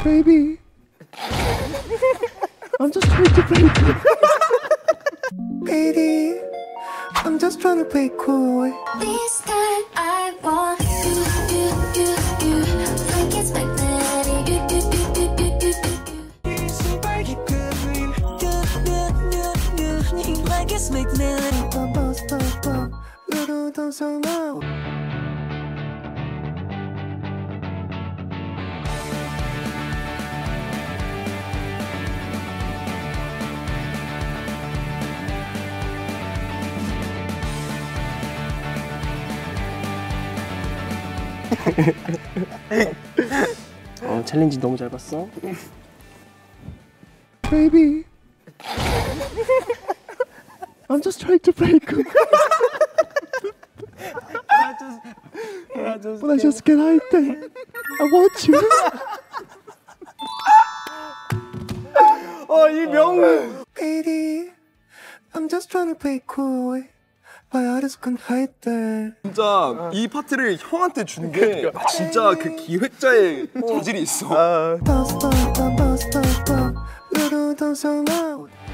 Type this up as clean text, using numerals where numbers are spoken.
Baby, I'm just trying to play cool. Baby, I'm just trying to play cool. This time I want you, like it's magnetic. Like it's magnetic. Don't so loud. 챌린지 너무 잘 봤어. Baby, I'm just trying to play cool. But I just get out there. I want you. 이 명우. Baby, I'm just trying to play cool. My eyes can hide there. 진짜 이 파트를 형한테 준 게 진짜 그 기획자의 자질이 있어. Don't so loud.